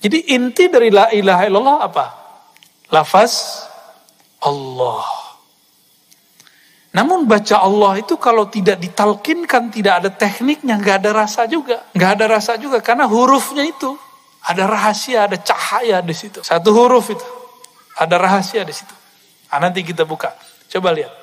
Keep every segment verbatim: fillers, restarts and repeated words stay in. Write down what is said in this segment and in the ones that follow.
Jadi inti dari la ilaha illallah apa? Lafaz Allah. Namun baca Allah itu kalau tidak ditalkinkan, tidak ada tekniknya, nggak ada rasa juga. Nggak ada rasa juga, karena hurufnya itu ada rahasia, ada cahaya di situ. Satu huruf itu ada rahasia di situ. Nah, nanti kita buka. Coba lihat.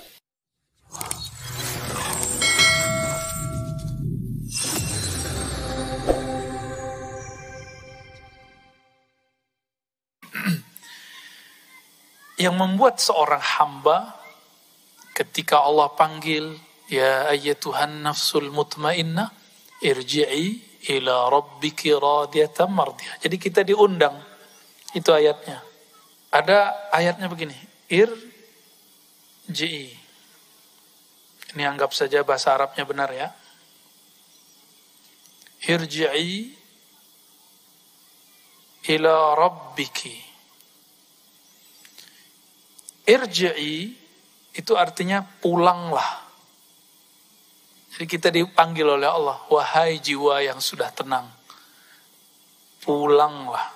Yang membuat seorang hamba ketika Allah panggil, ya ayyatuhan nafsul mutmainnah, irji'i ila rabbiki radiyatan mardiyah. Jadi kita diundang, itu ayatnya. Ada ayatnya begini, irji'i. Ini anggap saja bahasa Arabnya benar ya. Irji'i ila rabbiki. Irji'i itu artinya pulanglah. Jadi kita dipanggil oleh Allah, wahai jiwa yang sudah tenang, pulanglah.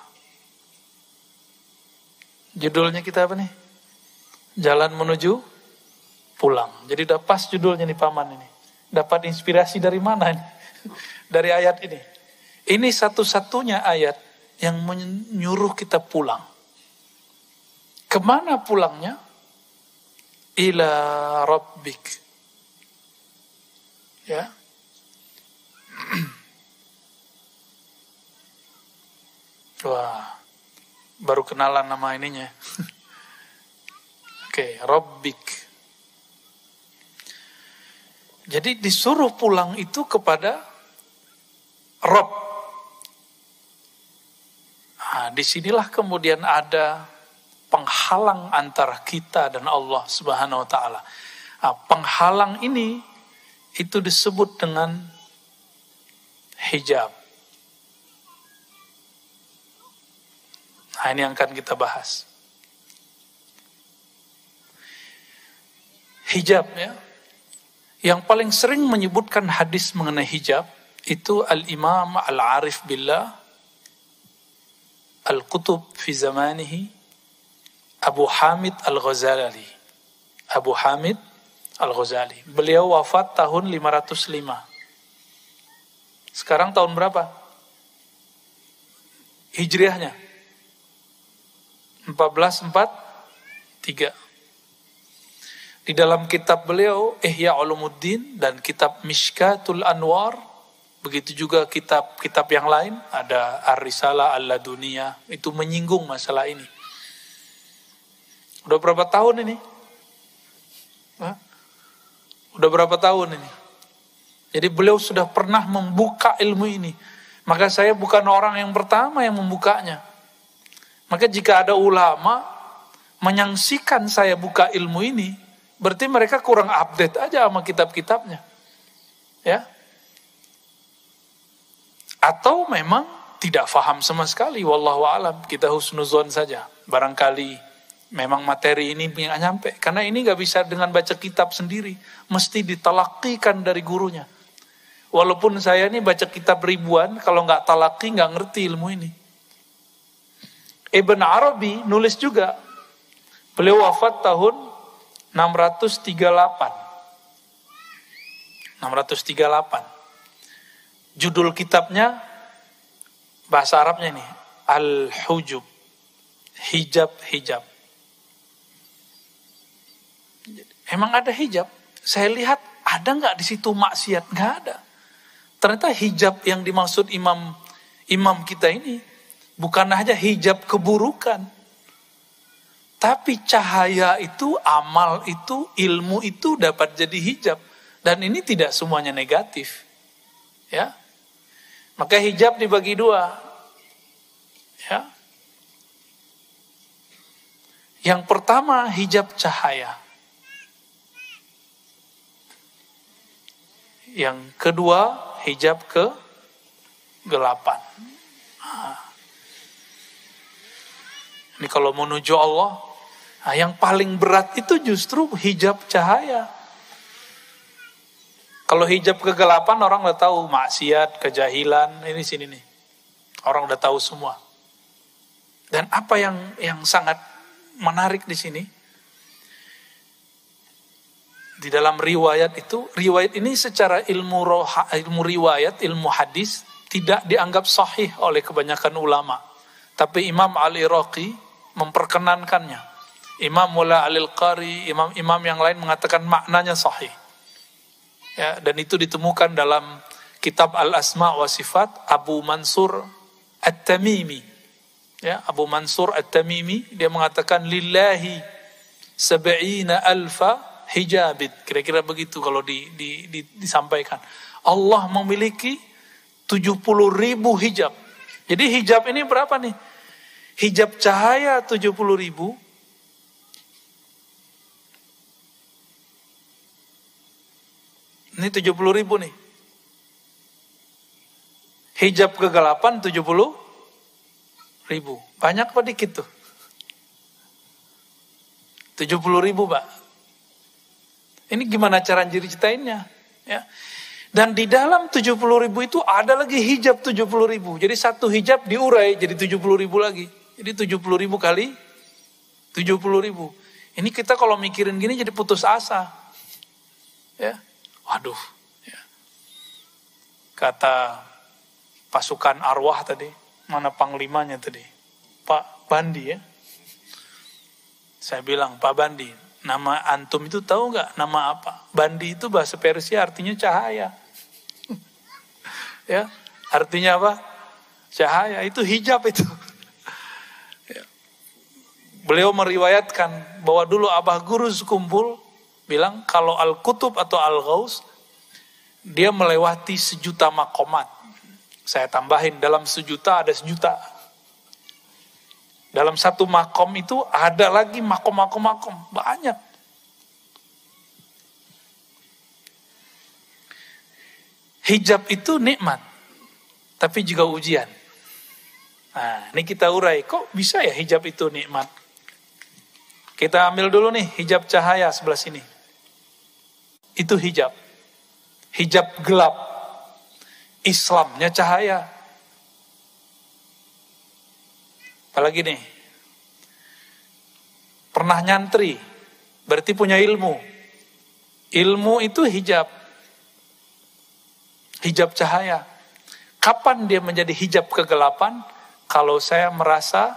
Judulnya kita apa nih? Jalan menuju pulang. Jadi udah pas judulnya nih paman ini. Dapat inspirasi dari mana ini? Dari ayat ini. Ini satu-satunya ayat yang menyuruh kita pulang. Kemana pulangnya? Ila rabbik. Ya. Wah, baru kenalan nama ininya. Oke, okay, rabbik. Jadi disuruh pulang itu kepada Rabb. Nah, disinilah kemudian ada penghalang antara kita dan Allah Subhanahu wa taala. Nah, penghalang ini itu disebut dengan hijab. Nah, ini yang akan kita bahas. Hijab ya. Yang paling sering menyebutkan hadis mengenai hijab itu Al-Imam Al-Arif Billah Al-Qutub fi zamanihi Abu Hamid Al-Ghazali. Abu Hamid Al-Ghazali. Beliau wafat tahun lima ratus lima. Sekarang tahun berapa? Hijriahnya? empat belas empat puluh tiga. Di dalam kitab beliau Ihya Ulumuddin dan kitab Mishkatul Anwar, begitu juga kitab-kitab yang lain, ada Ar-Risalah Al-Laduniyah, itu menyinggung masalah ini. Udah berapa tahun ini? Hah? Udah berapa tahun ini? Jadi beliau sudah pernah membuka ilmu ini. Maka saya bukan orang yang pertama yang membukanya. Maka jika ada ulama menyaksikan saya buka ilmu ini, berarti mereka kurang update aja sama kitab-kitabnya. Ya. Atau memang tidak faham sama sekali, wallahu alam. Kita husnuzon saja. Barangkali memang materi ini nggak nyampe. Karena ini nggak bisa dengan baca kitab sendiri. Mesti ditalakikan dari gurunya. Walaupun saya ini baca kitab ribuan, kalau nggak talaki nggak ngerti ilmu ini. Ibn Arabi nulis juga. Beliau wafat tahun enam ratus tiga puluh delapan. enam ratus tiga puluh delapan. Judul kitabnya, bahasa Arabnya ini, Al-Hujub. Hijab-hijab. Emang ada hijab? Saya lihat ada nggak di situ maksiat? Nggak ada. Ternyata hijab yang dimaksud imam imam kita ini bukan hanya hijab keburukan, tapi cahaya itu, amal itu, ilmu itu dapat jadi hijab, dan ini tidak semuanya negatif, ya. Maka hijab dibagi dua, ya. Yang pertama hijab cahaya. Yang kedua, hijab kegelapan. Nah, ini kalau menuju Allah, nah yang paling berat itu justru hijab cahaya. Kalau hijab kegelapan orang udah tahu, maksiat, kejahilan, ini sini nih. Orang udah tahu semua. Dan apa yang yang sangat menarik di sini, di dalam riwayat itu, riwayat ini secara ilmu roha, ilmu riwayat, ilmu hadis tidak dianggap sahih oleh kebanyakan ulama. Tapi Imam Al-Iraqi memperkenankannya. Imam Mula Al-Qari, imam-imam yang lain mengatakan maknanya sahih. Ya, dan itu ditemukan dalam kitab Al-Asma wa Sifat Abu Mansur At-Tamimi. Ya, Abu Mansur At-Tamimi dia mengatakan lillahi sab'ina alfa hijabit, kira-kira begitu kalau di, di, di, disampaikan. Allah memiliki tujuh puluh ribu hijab. Jadi hijab ini berapa nih? Hijab cahaya tujuh puluh ribu. Ini tujuh puluh ribu nih. Hijab kegelapan tujuh puluh ribu. Banyak apa dikit tuh? tujuh puluh ribu, Pak. Ini gimana cara ceritainnya? Ya. Dan di dalam tujuh puluh ribu itu ada lagi hijab tujuh puluh ribu. Jadi satu hijab diurai jadi tujuh puluh ribu lagi. Jadi tujuh puluh ribu kali tujuh puluh ribu. Ini kita kalau mikirin gini jadi putus asa. Ya. Waduh. Ya. Kata pasukan arwah tadi. Mana panglimanya tadi? Pak Bandi ya. Saya bilang, Pak Bandi, nama antum itu tahu nggak nama apa? Bandi itu bahasa Persia artinya cahaya. Ya, artinya apa? Cahaya, itu hijab itu. Ya. Beliau meriwayatkan bahwa dulu Abah Guru sekumpul bilang kalau Al-Kutub atau Al-Ghaus dia melewati sejuta makomat. Saya tambahin dalam sejuta ada sejuta. Dalam satu makom itu ada lagi makom-makom-makom. Banyak. Hijab itu nikmat. Tapi juga ujian. Nah, ini kita urai. Kok bisa ya hijab itu nikmat? Kita ambil dulu nih hijab cahaya sebelah sini. Itu hijab. Hijab gelap. Islamnya cahaya. Apalagi nih, pernah nyantri, berarti punya ilmu. Ilmu itu hijab. Hijab cahaya. Kapan dia menjadi hijab kegelapan? Kalau saya merasa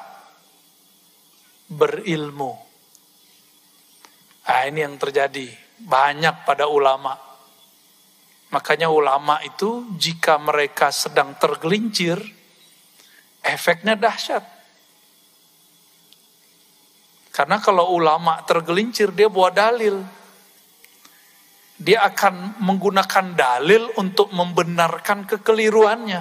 berilmu. Nah, ini yang terjadi banyak pada ulama. Makanya ulama itu jika mereka sedang tergelincir, efeknya dahsyat. Karena kalau ulama tergelincir, dia bawa dalil. Dia akan menggunakan dalil untuk membenarkan kekeliruannya.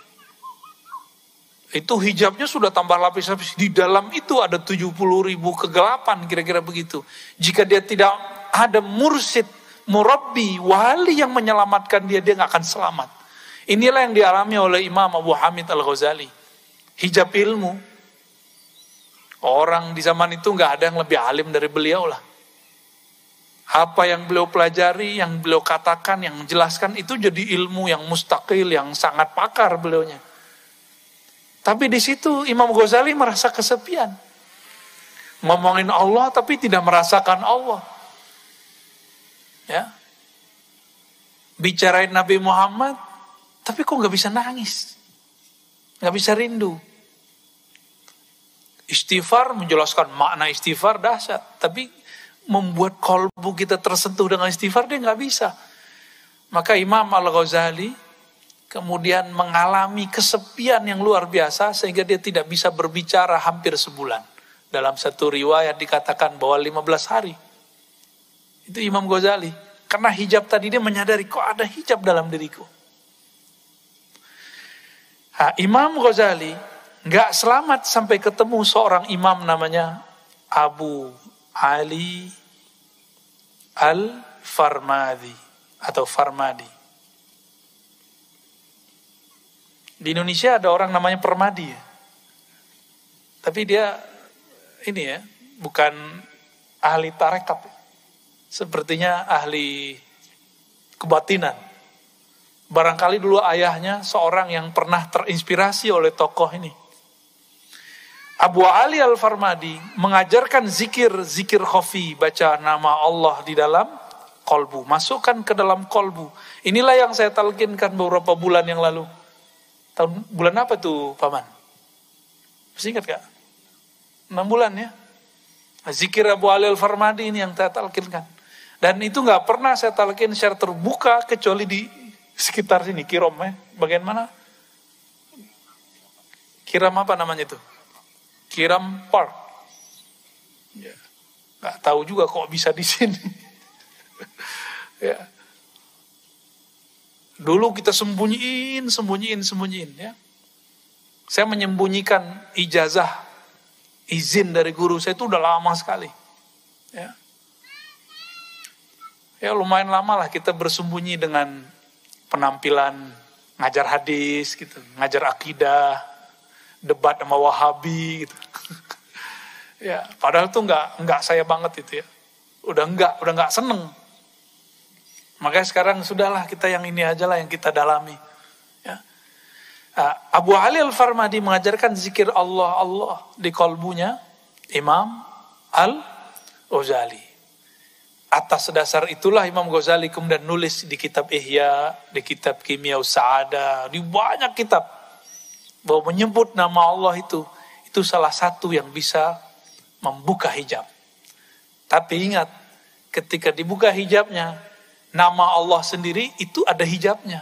Itu hijabnya sudah tambah lapis-lapis. Di dalam itu ada tujuh puluh ribu kegelapan, kira-kira begitu. Jika dia tidak ada mursyid, murabbi, wali yang menyelamatkan dia, dia nggak akan selamat. Inilah yang dialami oleh Imam Abu Hamid Al-Ghazali. Hijab ilmu. Orang di zaman itu nggak ada yang lebih alim dari beliau lah. Apa yang beliau pelajari, yang beliau katakan, yang menjelaskan itu jadi ilmu yang mustaqil, yang sangat pakar beliaunya. Tapi di situ Imam Ghazali merasa kesepian. Ngomongin Allah tapi tidak merasakan Allah. Ya. Bicarain Nabi Muhammad, tapi kok nggak bisa nangis, nggak bisa rindu. Istighfar, menjelaskan makna istighfar dahsyat, tapi membuat kolbu kita tersentuh dengan istighfar dia nggak bisa. Maka Imam Al-Ghazali kemudian mengalami kesepian yang luar biasa sehingga dia tidak bisa berbicara hampir sebulan. Dalam satu riwayat dikatakan bahwa lima belas hari. Itu Imam Ghazali. Karena hijab tadi dia menyadari kok ada hijab dalam diriku. Nah, Imam Ghazali nggak selamat sampai ketemu seorang imam namanya Abu Ali Al-Farmadi atau Farmadi. Di Indonesia ada orang namanya Permadi ya. Tapi dia ini ya, bukan ahli tarekat. Sepertinya ahli kebatinan. Barangkali dulu ayahnya seorang yang pernah terinspirasi oleh tokoh ini. Abu Ali Al-Farmadi mengajarkan zikir, zikir khafi, baca nama Allah di dalam kolbu, masukkan ke dalam kolbu. Inilah yang saya talkinkan beberapa bulan yang lalu. Tahun bulan apa tuh, Paman? Masih ingat gak? enam bulan ya. Zikir Abu Ali Al-Farmadi ini yang saya talkinkan. Dan itu gak pernah saya talkin secara terbuka kecuali di sekitar sini, Kirom ya. Bagian mana? Kiram apa namanya itu? Kiram Park. Ya. Gak tahu juga kok bisa di sini. Ya. Dulu kita sembunyiin, sembunyiin, sembunyiin ya. Saya menyembunyikan ijazah, izin dari guru saya itu udah lama sekali. Ya. Ya lumayan lama lah kita bersembunyi dengan penampilan ngajar hadis gitu, ngajar akidah, debat sama Wahabi gitu. Ya, padahal tuh nggak nggak saya banget itu ya. Udah nggak, udah nggak seneng. Makanya sekarang sudahlah kita yang ini aja lah yang kita dalami. Ya. Abu Ali Al-Farmadi mengajarkan zikir Allah Allah di kolbunya Imam Al-Ghazali. Atas dasar itulah Imam Ghazali kemudian nulis di kitab Ihya, di kitab Kimia Sa'adah, di banyak kitab bahwa menyebut nama Allah itu itu salah satu yang bisa membuka hijab. Tapi ingat, ketika dibuka hijabnya, nama Allah sendiri itu ada hijabnya.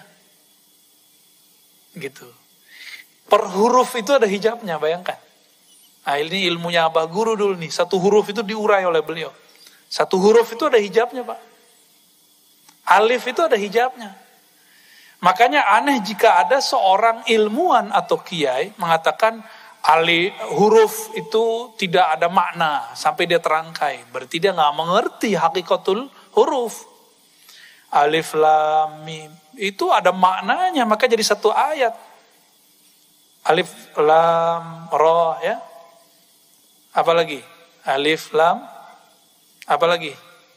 Gitu. Per huruf itu ada hijabnya, bayangkan. Nah, ini ilmunya Abah Guru dulu nih. Satu huruf itu diurai oleh beliau. Satu huruf itu ada hijabnya, Pak. Alif itu ada hijabnya. Makanya aneh jika ada seorang ilmuwan atau kiai mengatakan alif huruf itu tidak ada makna sampai dia terangkai. Berarti dia nggak mengerti hakikatul huruf. Alif lam mim itu ada maknanya, maka jadi satu ayat. Alif lam ra ya. Apa lagi? Alif lam apa lagi?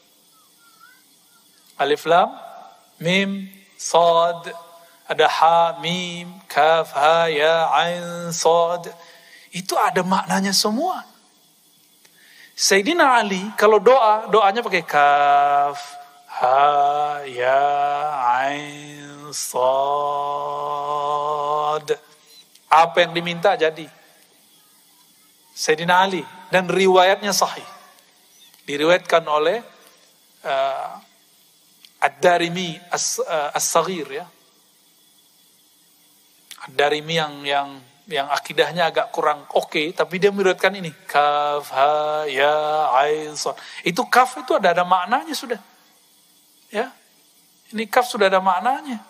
Alif lam mim sad, ada ha mim kaf ha ya ain sad. Itu ada maknanya semua. Sayyidina Ali kalau doa, doanya pakai kaf ha ya ain sad. Apa yang diminta jadi. Sayyidina Ali, dan riwayatnya sahih. Diriwayatkan oleh uh, Ad-Darimi As-Saghir ya. Ad-Darimi yang yang yang akidahnya agak kurang oke, okay, tapi dia meriwayatkan ini kaf ha ya ain sad. Itu kaf itu ada ada maknanya sudah. Ya. Ini kaf sudah ada maknanya.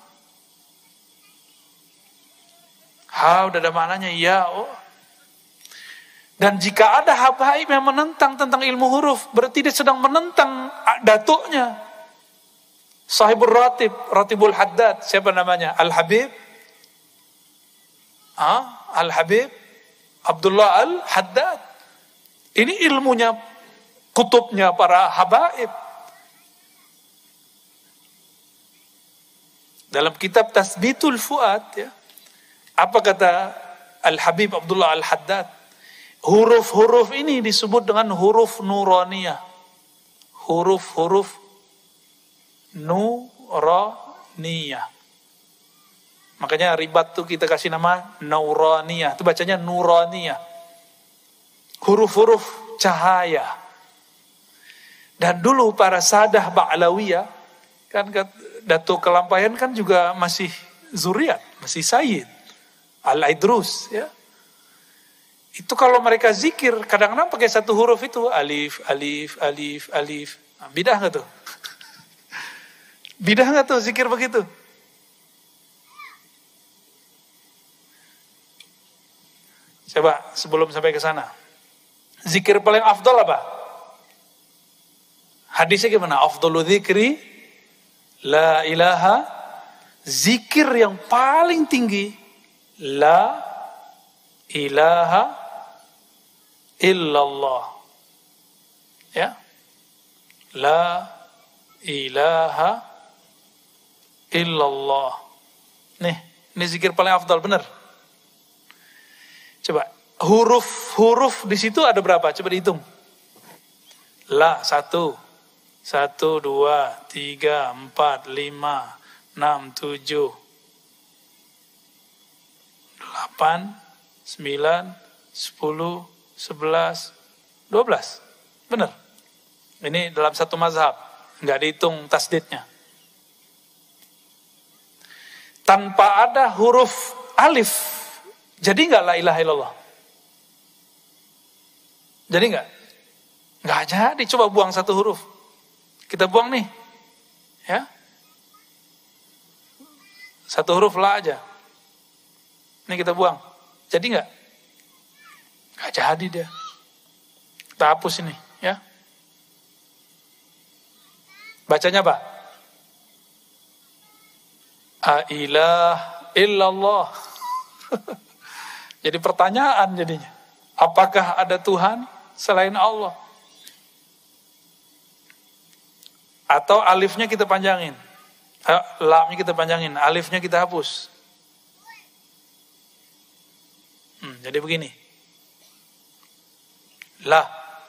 Ha udah ada maknanya ya oh. Dan jika ada habaib yang menentang tentang ilmu huruf, berarti dia sedang menentang datuknya. Sahibul Ratib, Ratibul Haddad, siapa namanya? Al-Habib. Ah, Al-Habib Abdullah Al-Haddad. Ini ilmunya, kutubnya para habaib. Dalam kitab Tasbitul Fuad, ya, apa kata Al-Habib Abdullah Al-Haddad? Huruf-huruf ini disebut dengan huruf nuraniyah. Huruf-huruf nuraniyah. Makanya ribat tuh kita kasih nama nuraniyah. Itu bacanya nuraniyah. Huruf-huruf cahaya. Dan dulu para sadah Ba'lawiyah, kan Datuk Kelampayan kan juga masih zuriat, masih sayyid. Al-Idrus, ya. Itu kalau mereka zikir, kadang-kadang pakai satu huruf itu. Alif, alif, alif, alif. Nah, bidah gak tuh? Bidah gak tuh zikir begitu? Coba sebelum sampai ke sana. Zikir paling afdal apa? Hadisnya gimana? Afdalu zikri la ilaha. Zikir yang paling tinggi la ilaha illallah. Ya. La ilaha illallah. Nih, ini zikir paling afdal, benar. Coba, huruf-huruf di situ ada berapa? Coba dihitung. La, satu. Satu, dua, tiga, empat, lima, enam, tujuh, delapan, sembilan, sepuluh, sebelas, dua belas. Benar. Ini dalam satu mazhab. Nggak dihitung tasdidnya. Tanpa ada huruf alif, jadi nggak la ilaha illallah? Jadi nggak? Nggak jadi. Coba buang satu huruf. Kita buang nih, ya. Satu huruf la aja. Ini kita buang. Jadi nggak? Nggak jadi dia. Kita hapus ini, ya. Bacanya apa? A ilah illallah. Jadi pertanyaan jadinya. Apakah ada Tuhan selain Allah? Atau alifnya kita panjangin. Lamnya kita panjangin. Alifnya kita hapus. Hmm, jadi begini. La.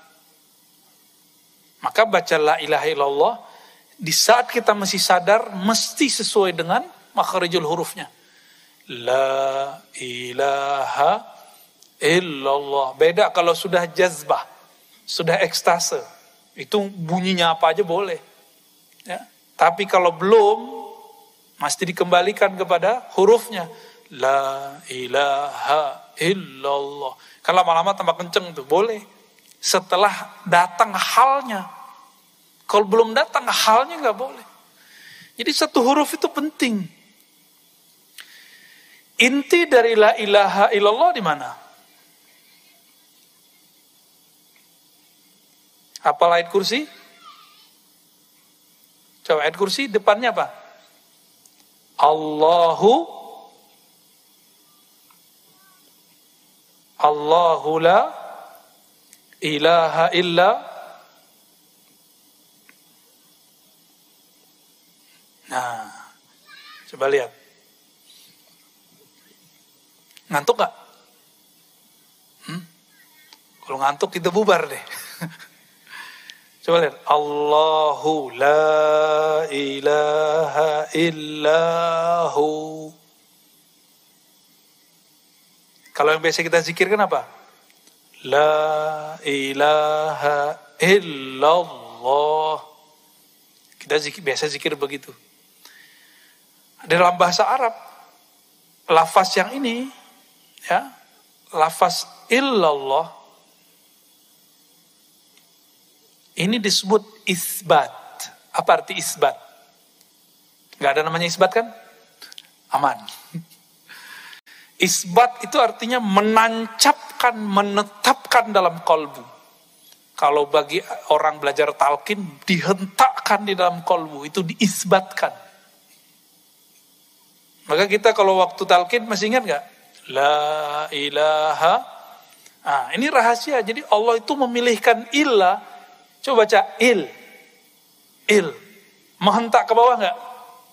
Maka baca la ilaha illallah. Di saat kita masih sadar, mesti sesuai dengan makharijul hurufnya. La ilaha illallah. Beda kalau sudah jazbah, sudah ekstase. Itu bunyinya apa aja boleh. Ya. Tapi kalau belum, mesti dikembalikan kepada hurufnya. La ilaha illallah. Kan lama-lama tambah kenceng tuh, boleh. Setelah datang halnya. Kalau belum datang halnya nggak boleh. Jadi satu huruf itu penting. Inti dari la ilaha illallah di mana? Hafal ayat kursi? Coba ayat kursi depannya apa? Allahu Allahu la ilaha illa. Nah, coba lihat. Ngantuk gak? Hmm? Kalau ngantuk kita bubar deh. Coba lihat. Allahu la ilaha illahu. Kalau yang biasa kita zikirkan apa? La ilaha illallah. Kita zikir, biasa zikir begitu. Dalam bahasa Arab, lafaz yang ini, ya, lafaz illallah, ini disebut isbat. Apa arti isbat? Gak ada namanya isbat kan? Aman. Isbat itu artinya menancapkan, menetapkan dalam kolbu. Kalau bagi orang belajar talqin, dihentakkan di dalam kolbu, itu diisbatkan. Maka kita kalau waktu talqin masih ingat gak? La ilaha. Nah, ini rahasia. Jadi Allah itu memilihkan illa. Coba baca il. Il. Menghentak ke bawah gak?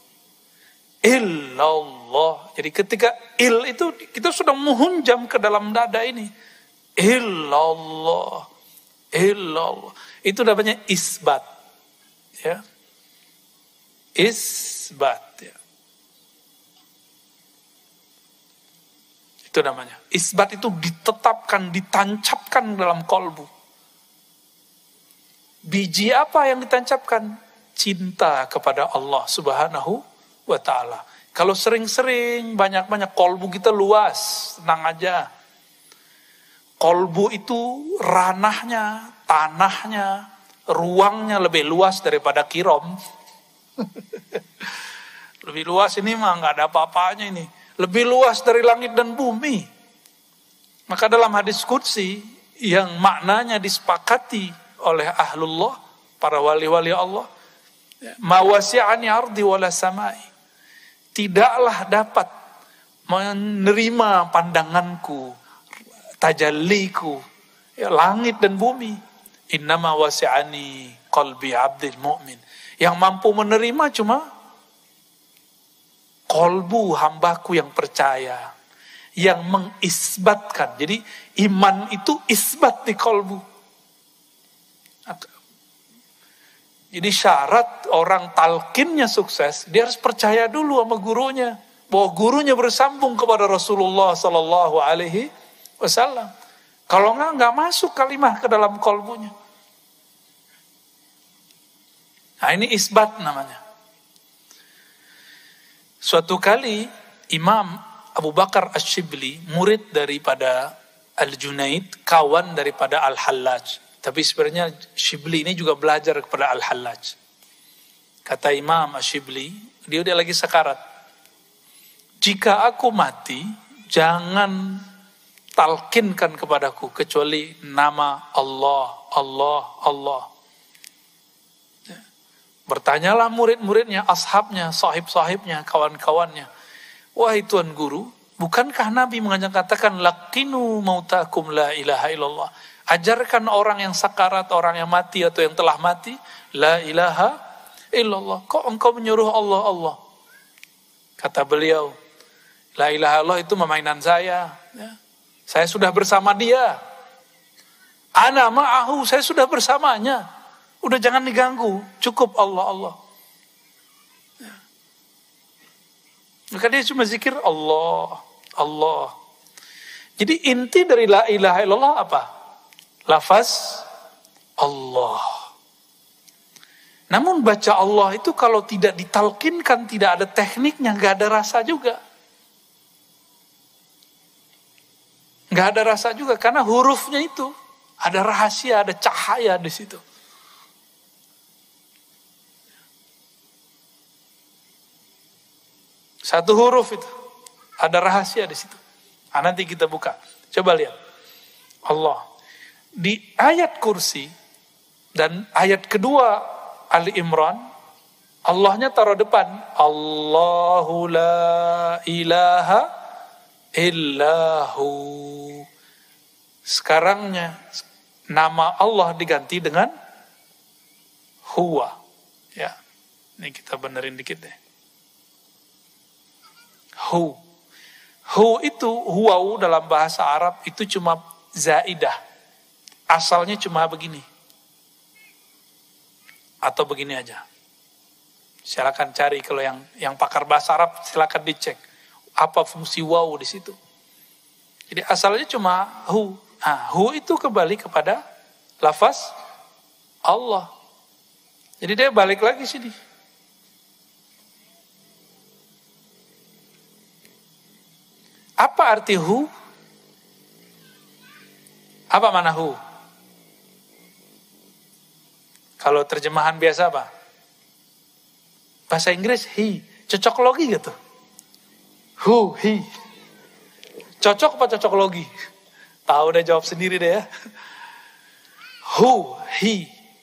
Illallah. Jadi ketika il itu kita sudah menghunjam ke dalam dada ini. Illallah. Illallah. Itu namanya isbat. Ya. Isbat. Ya. Itu namanya. Isbat itu ditetapkan, ditancapkan dalam kolbu. Biji apa yang ditancapkan? Cinta kepada Allah Subhanahu wa ta'ala. Kalau sering-sering, banyak-banyak, kolbu kita luas, tenang aja. Kolbu itu ranahnya, tanahnya, ruangnya lebih luas daripada Kirom. Lebih luas ini mah nggak ada apa-apanya ini. Lebih luas dari langit dan bumi. Maka dalam hadis qudsi yang maknanya disepakati oleh ahlullah, para wali-wali Allah, ma wasi'ani ardi wala samai. Tidaklah dapat menerima pandanganku, tajalliku, ya, langit dan bumi. Innama wasi'ani qalbi abdil mu'min. Yang mampu menerima cuma kolbu hambaku yang percaya, yang mengisbatkan. Jadi iman itu isbat di kalbu. Jadi syarat orang talqinnya sukses, dia harus percaya dulu sama gurunya, bahwa gurunya bersambung kepada Rasulullah Sallallahu Alaihi Wasallam. Kalau nggak nggak masuk kalimah ke dalam kalbunya. Nah ini isbat namanya. Suatu kali Imam Abu Bakar Asy-Syibli, murid daripada Al-Junaid, kawan daripada Al-Hallaj. Tapi sebenarnya Syibli ini juga belajar kepada Al-Hallaj. Kata Imam Asy-Syibli, dia udah lagi sekarat. Jika aku mati, jangan talkinkan kepadaku kecuali nama Allah, Allah, Allah. Bertanyalah murid-muridnya, ashabnya, sahib-sahibnya, kawan-kawannya. Wahai Tuan Guru, bukankah Nabi mengatakan laqinu mautakum la ilaha illallah? Ajarkan orang yang sakarat, orang yang mati atau yang telah mati, la ilaha illallah. Kok engkau menyuruh Allah, Allah? Kata beliau, la ilaha illallah itu memainan saya. Ya. Saya sudah bersama dia. Ana ma'ahu, saya sudah bersamanya. Udah jangan diganggu, cukup Allah, Allah. Ya. Maka dia cuma zikir Allah, Allah. Jadi inti dari la ilaha illallah apa? Lafaz Allah. Namun baca Allah itu kalau tidak ditalkinkan, tidak ada tekniknya, nggak ada rasa juga. Nggak ada rasa juga karena hurufnya itu ada rahasia, ada cahaya di situ. Satu huruf itu ada rahasia di situ. Nah, nanti kita buka. Coba lihat Allah. Di ayat kursi dan ayat kedua Ali Imran, Allahnya taruh depan. Allahu la ilaha illahu. Sekarangnya nama Allah diganti dengan huwa. Ya, ini kita benerin dikit deh. Hu. Hu itu, huwau dalam bahasa Arab itu cuma zaidah. Asalnya cuma begini. Atau begini aja. Silakan cari kalau yang yang pakar bahasa Arab silakan dicek apa fungsi waw di situ. Jadi asalnya cuma hu. Nah, hu itu kembali kepada lafaz Allah. Jadi dia balik lagi sini. Apa arti hu? Apa mana hu? Kalau terjemahan biasa apa? Bahasa Inggris he. Cocok logi gitu. Who, he. Cocok apa cocok logi? Tahu deh, jawab sendiri deh ya. Who, he.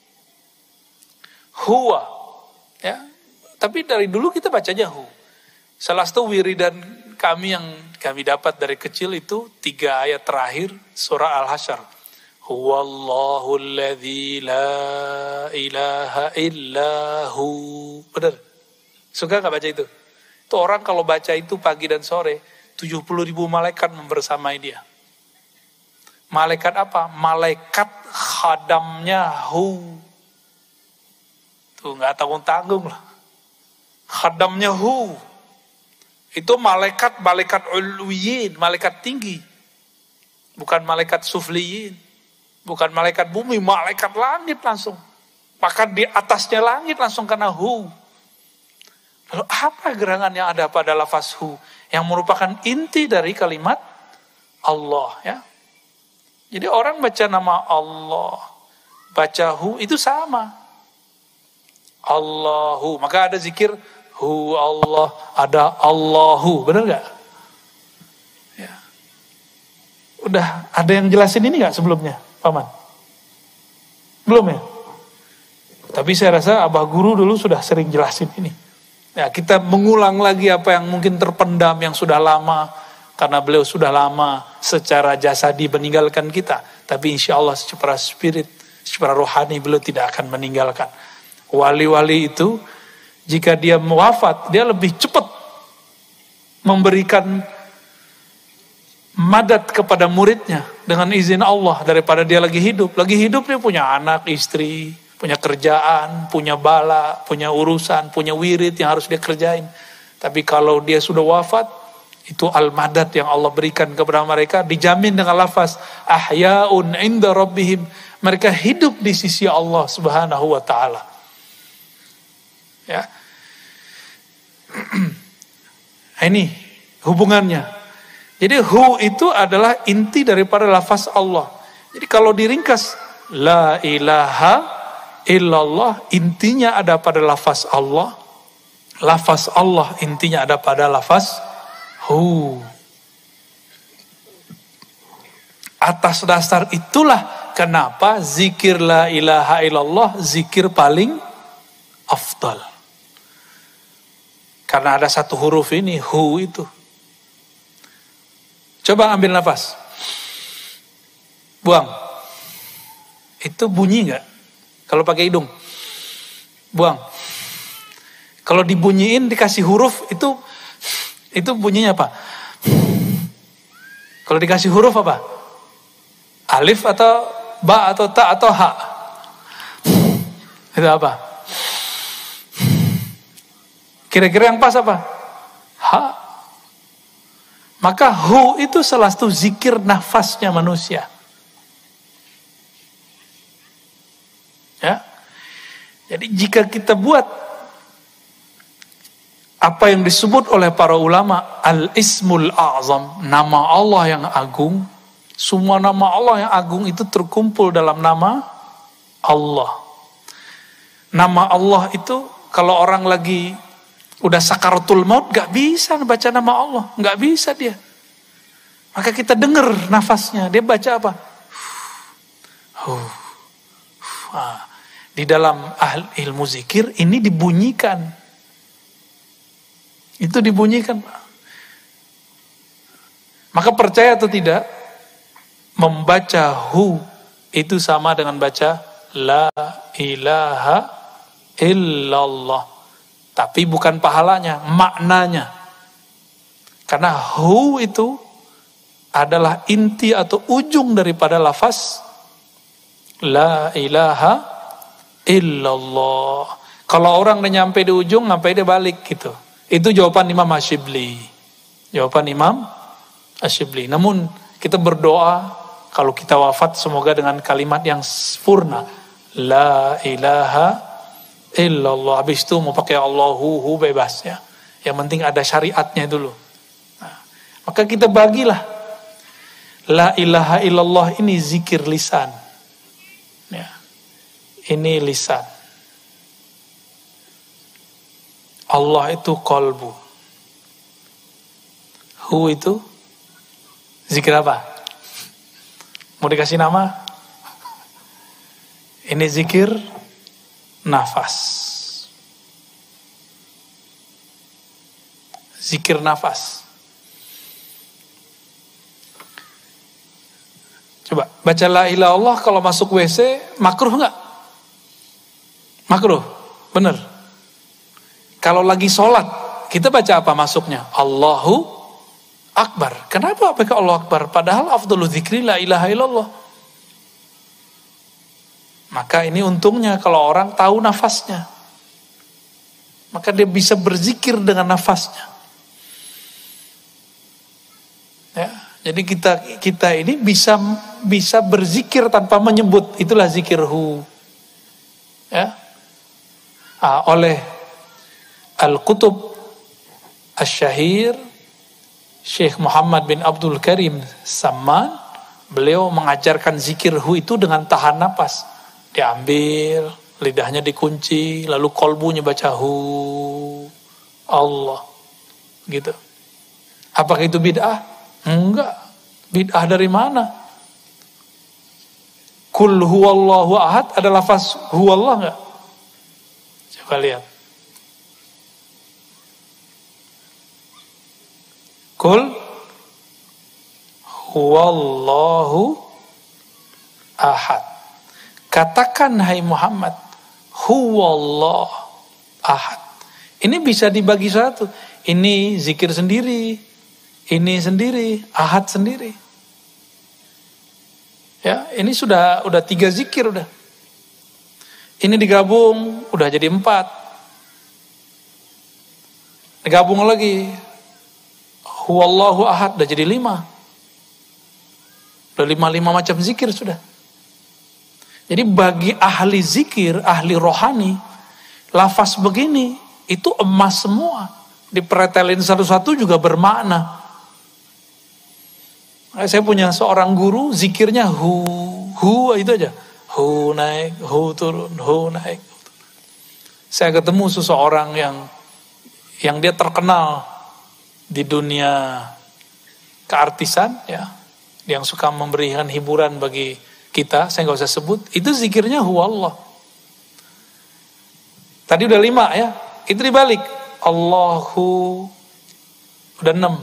Huwa. Ya. Tapi dari dulu kita bacanya hu. Salah satu wiridan kami yang kami dapat dari kecil itu tiga ayat terakhir surah Al-Hasyr. Huwallahu alladzi la ilaha illahu. Benar? Suka gak baca itu? Itu orang kalau baca itu pagi dan sore, tujuh puluh ribu malaikat membersamai dia. Malaikat apa? Malaikat khadamnya hu. Tuh gak tanggung-tanggung lah. Khadamnya hu. Itu malaikat, malaikat uluyin, malaikat tinggi. Bukan malaikat sufliyin. Bukan malaikat bumi, malaikat langit langsung. Maka di atasnya langit langsung kena hu. Lalu apa gerangan yang ada pada lafaz hu? Yang merupakan inti dari kalimat Allah. Ya. Jadi orang baca nama Allah, baca hu itu sama. Allahu. Maka ada zikir hu Allah, ada Allahu. Benar gak? Ya. Udah ada yang jelasin ini gak sebelumnya? Paman? Belum ya? Tapi saya rasa Abah Guru dulu sudah sering jelasin ini. Ya, kita mengulang lagi apa yang mungkin terpendam yang sudah lama. Karena beliau sudah lama secara jasadi meninggalkan kita. Tapi insya Allah secara spirit, secara rohani beliau tidak akan meninggalkan. Wali-wali itu jika dia wafat, dia lebih cepat memberikan madat kepada muridnya dengan izin Allah daripada dia lagi hidup. Lagi hidup dia punya anak, istri, punya kerjaan, punya bala, punya urusan, punya wirid yang harus dia kerjain. Tapi kalau dia sudah wafat, itu al-madad yang Allah berikan kepada mereka, dijamin dengan lafaz ahyaun inda rabbihim. Mereka hidup di sisi Allah Subhanahu wa taala. Ya. Ini hubungannya. Jadi hu itu adalah inti daripada lafaz Allah. Jadi kalau diringkas la ilaha illallah, intinya ada pada lafaz Allah. Lafaz Allah intinya ada pada lafaz hu. Atas dasar itulah kenapa zikir la ilaha illallah zikir paling afdal. Karena ada satu huruf ini, hu itu. Coba ambil nafas. Buang. Itu bunyi enggak? Kalau pakai hidung. Buang. Kalau dibunyiin dikasih huruf itu itu bunyinya apa? Kalau dikasih huruf apa? Alif atau ba atau ta atau ha? Itu apa? Kira-kira yang pas apa? Ha. Maka hu itu salah satu zikir nafasnya manusia. Ya. Jadi jika kita buat apa yang disebut oleh para ulama al-ismul a'zam, nama Allah yang agung, semua nama Allah yang agung itu terkumpul dalam nama Allah. Nama Allah itu kalau orang lagi udah sakaratul maut gak bisa baca nama Allah, gak bisa dia. Maka kita dengar nafasnya, dia baca apa? Huh. Huh. Di dalam ahli ilmu zikir ini dibunyikan. Itu dibunyikan. Maka percaya atau tidak, membaca hu itu sama dengan baca la ilaha illallah. Tapi bukan pahalanya, maknanya. Karena hu itu adalah inti atau ujung daripada lafaz la ilaha illallah. Kalau orang udah nyampe di ujung, sampai dia balik gitu. Itu jawaban Imam Asyibli. Jawaban Imam Asyibli. Namun kita berdoa kalau kita wafat semoga dengan kalimat yang sempurna. La ilaha illallah. Habis itu mau pakai Allahu hu bebas ya. Yang penting ada syariatnya dulu. Nah, maka kita bagilah la ilaha illallah ini zikir lisan. Ya. Ini lisan. Allah itu qalbu. Hu itu zikir apa? Mau dikasih nama? Ini zikir nafas. Zikir nafas. Coba baca la ilaha illallah kalau masuk W C makruh enggak? Makruh. Bener. Kalau lagi sholat kita baca apa masuknya? Allahu Akbar. Kenapa pakai Allah Akbar? Padahal afdhalu dzikri la ilaha illallah. Maka ini untungnya kalau orang tahu nafasnya. Maka dia bisa berzikir dengan nafasnya. Ya, jadi kita kita ini bisa bisa berzikir tanpa menyebut. Itulah zikir hu. Ya. Ah, oleh Al-Qutub Asy-Syahir Syekh Muhammad bin Abdul Karim Samman, beliau mengajarkan zikir hu itu dengan tahan napas. Diambil, lidahnya dikunci, lalu kolbunya baca hu Allah. Gitu. Apakah itu bid'ah? Enggak. Bid'ah dari mana? Kul huwallahu ahad ada lafaz huwallah enggak? Coba lihat. Kul huwallahu ahad. Katakan hai Muhammad, huwallah ahad. Ini bisa dibagi satu. Ini zikir sendiri. ini sendiri, ahad sendiri. Ya, ini sudah udah tiga zikir udah. Ini digabung udah jadi empat. Digabung lagi, huwallahu ahad udah jadi lima. Udah lima-lima macam zikir sudah. Jadi bagi ahli zikir, ahli rohani, lafaz begini itu emas semua. Dipretelin satu-satu juga bermakna. Saya punya seorang guru, zikirnya hu, hu itu aja. Hu naik, hu turun, hu naik. Saya ketemu seseorang yang yang dia terkenal di dunia keartisan, ya, yang suka memberikan hiburan bagi kita, saya nggak usah sebut, itu zikirnya huwallah. Tadi udah lima ya, itu dibalik. Allahu udah enam.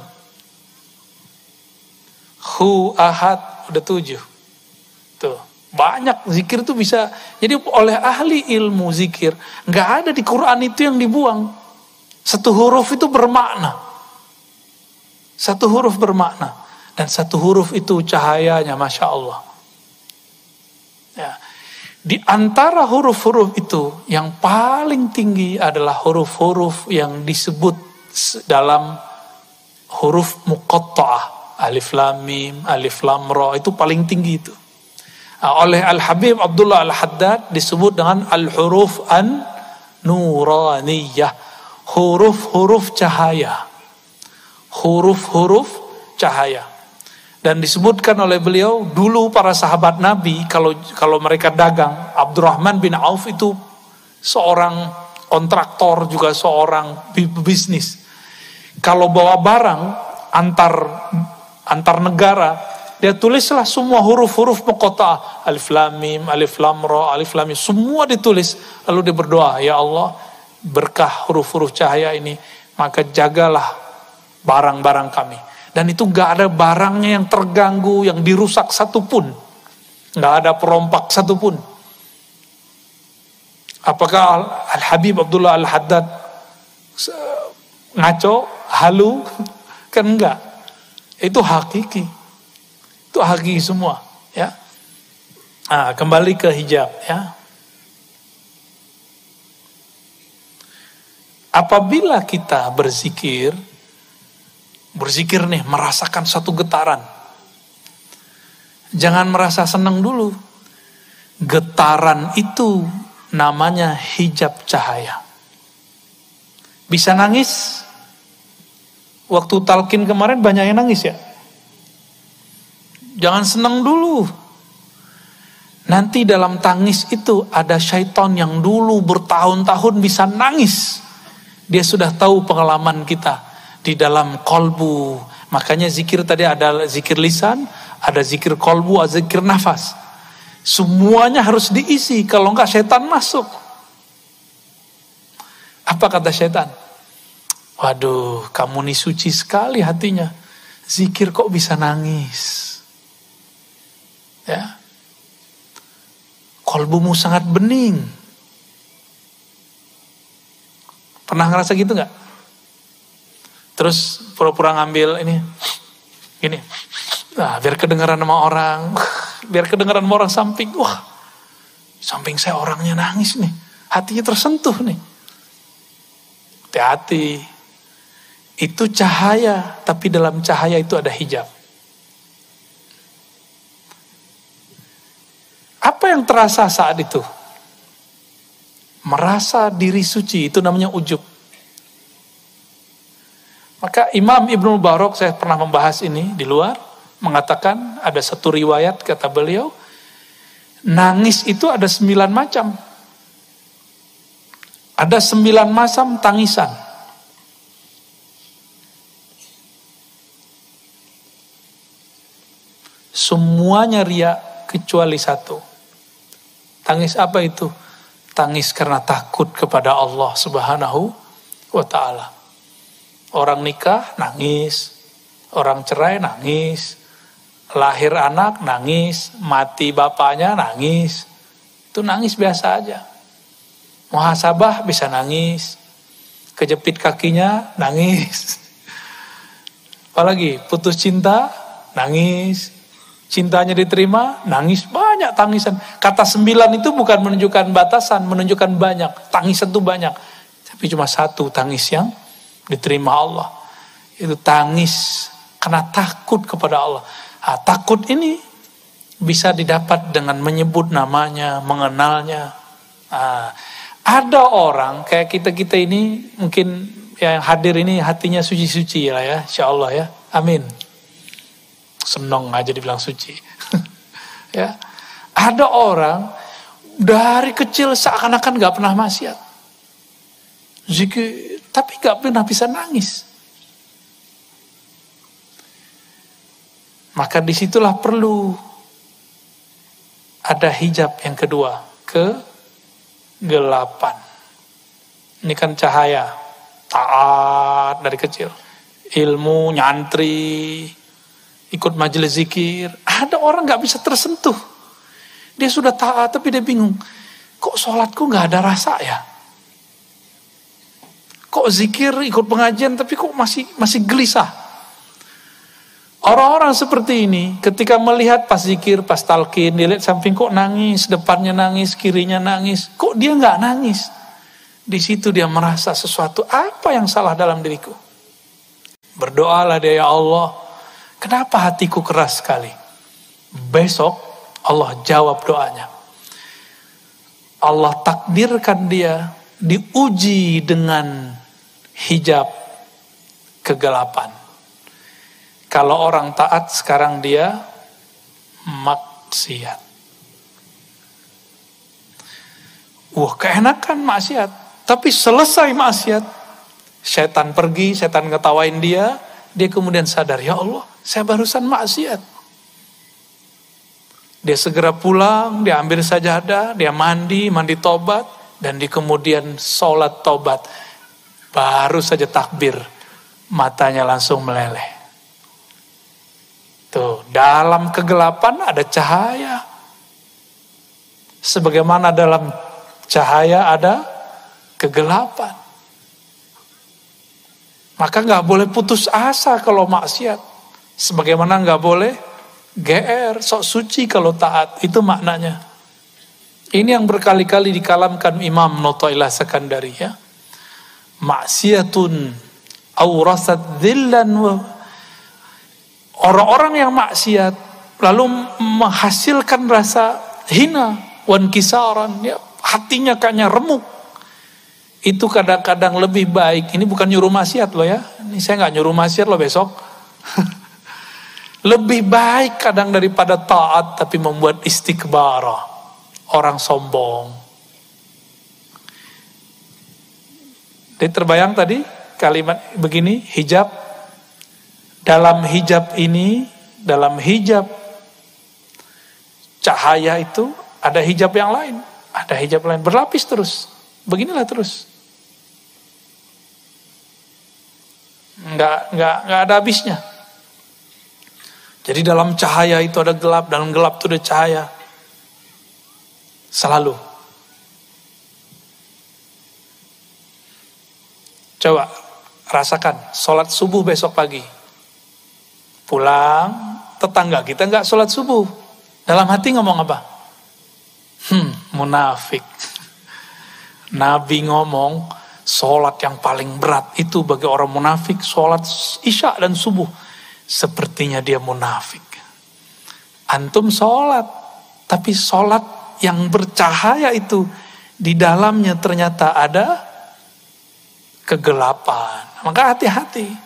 Hu ahad udah tujuh. Tuh, banyak zikir tuh bisa. Jadi oleh ahli ilmu zikir, nggak ada di Quran itu yang dibuang. Satu huruf itu bermakna. Satu huruf bermakna. Dan satu huruf itu cahayanya, Masya Allah. Ya. Di antara huruf-huruf itu, yang paling tinggi adalah huruf-huruf yang disebut dalam huruf muqatta'ah. Alif lam mim, alif lam ra, itu paling tinggi itu. Oleh Al-Habib Abdullah Al-Haddad disebut dengan al-huruf an-nuraniyah. Huruf-huruf cahaya. Huruf-huruf cahaya. Dan disebutkan oleh beliau, dulu para sahabat Nabi, kalau kalau mereka dagang, Abdurrahman bin Auf itu seorang kontraktor, juga seorang bisnis. Kalau bawa barang antar antar negara, dia tulislah semua huruf-huruf muqatta'ah, alif lam mim, alif lam ra, alif lam mim, semua ditulis. Lalu dia berdoa, ya Allah, berkah huruf-huruf cahaya ini, maka jagalah barang-barang kami. Dan itu gak ada barangnya yang terganggu, yang dirusak satupun. Gak ada perompak satupun. Apakah Al-Habib Abdullah Al-Haddad ngaco, halu? Kan enggak. Itu hakiki. Itu hakiki semua. Ya. Nah, kembali ke hijab. Ya. Apabila kita berzikir, berzikir nih, merasakan satu getaran. Jangan merasa senang dulu. Getaran itu namanya hijab cahaya. Bisa nangis? Waktu talqin kemarin banyak yang nangis ya. Jangan senang dulu. Nanti dalam tangis itu ada syaitan yang dulu bertahun-tahun bisa nangis. Dia sudah tahu pengalaman kita di dalam kolbu. Makanya zikir tadi ada zikir lisan, ada zikir kolbu, ada zikir nafas. Semuanya harus diisi, kalau enggak setan masuk. Apa kata setan? Waduh, kamu nih suci sekali hatinya. Zikir kok bisa nangis? Ya. Kolbumu sangat bening. Pernah ngerasa gitu enggak? Terus pura-pura ngambil ini, gini, nah, biar kedengaran sama orang, biar kedengaran sama orang samping, wah, samping saya orangnya nangis nih, hatinya tersentuh nih. Hati-hati, itu cahaya, tapi dalam cahaya itu ada hijab. Apa yang terasa saat itu? Merasa diri suci, itu namanya ujub. Maka Imam Ibnu Mubarak, saya pernah membahas ini di luar, mengatakan ada satu riwayat, kata beliau, nangis itu ada sembilan macam. Ada sembilan macam tangisan. Semuanya ria kecuali satu. Tangis apa itu? Tangis karena takut kepada Allah Subhanahu wa ta'ala. Orang nikah nangis, orang cerai nangis, lahir anak nangis, mati bapaknya nangis. Itu nangis biasa aja. Muhasabah bisa nangis, kejepit kakinya nangis. Apalagi putus cinta, nangis. Cintanya diterima, nangis, banyak tangisan. Kata sembilan itu bukan menunjukkan batasan, menunjukkan banyak. Tangisan itu banyak. Tapi cuma satu tangis yang diterima Allah. Itu tangis karena takut kepada Allah. Nah, takut ini bisa didapat dengan menyebut namanya, mengenalnya. Nah, ada orang kayak kita-kita ini, mungkin yang hadir ini hatinya suci-suci lah ya, insya Allah ya. Amin. Senang aja dibilang suci. Ya, ada orang dari kecil seakan-akan nggak pernah maksiat, zikir, tapi nggak pernah bisa nangis. Maka disitulah perlu ada hijab yang kedua, kegelapan. Ini kan cahaya, taat dari kecil, ilmu, nyantri, ikut majelis zikir. Ada orang gak bisa tersentuh. Dia sudah taat tapi dia bingung. Kok sholatku gak ada rasa ya? Kok zikir ikut pengajian tapi kok masih masih gelisah? Orang-orang seperti ini ketika melihat pas zikir, pas talqin, dia lihat samping kok nangis, depannya nangis, kirinya nangis. Kok dia gak nangis? Di situ dia merasa sesuatu, apa yang salah dalam diriku? Berdoalah dia, ya Allah, kenapa hatiku keras sekali? Besok Allah jawab doanya. Allah takdirkan dia diuji dengan hijab kegelapan. Kalau orang taat sekarang dia maksiat. Wah, keenakan maksiat. Tapi selesai maksiat, setan pergi, setan ngetawain dia, dia kemudian sadar, ya Allah, saya barusan maksiat. Dia segera pulang, dia ambil sajadah, dia mandi, mandi tobat, dan di kemudian sholat tobat. Baru saja takbir, matanya langsung meleleh. Tuh, dalam kegelapan ada cahaya. Sebagaimana dalam cahaya ada kegelapan. Maka nggak boleh putus asa kalau maksiat. Sebagaimana nggak boleh G R, sok suci kalau taat. Itu maknanya. Ini yang berkali-kali dikalamkan Imam Notoilah Sekandari ya. Maksiatun awrasat dhillan wa. Orang-orang yang maksiat lalu menghasilkan rasa hina, wan kisaran, ya, hatinya kayaknya remuk. Itu kadang-kadang lebih baik. Ini bukan nyuruh maksiat loh ya. Ini saya nggak nyuruh maksiat loh besok. Lebih baik kadang daripada taat tapi membuat istikbarah, orang sombong. Jadi terbayang tadi kalimat begini, hijab. Dalam hijab ini, dalam hijab cahaya itu ada hijab yang lain, ada hijab lain berlapis terus. Beginilah terus. Enggak enggak enggak ada habisnya. Jadi dalam cahaya itu ada gelap, dalam gelap itu ada cahaya. Selalu. Coba rasakan sholat subuh besok pagi. Pulang, tetangga kita nggak sholat subuh. Dalam hati ngomong apa? Hmm, munafik. Nabi ngomong, sholat yang paling berat itu bagi orang munafik, sholat isya dan subuh. Sepertinya dia munafik. Antum sholat, tapi sholat yang bercahaya itu, di dalamnya ternyata ada kegelapan. Maka hati-hati.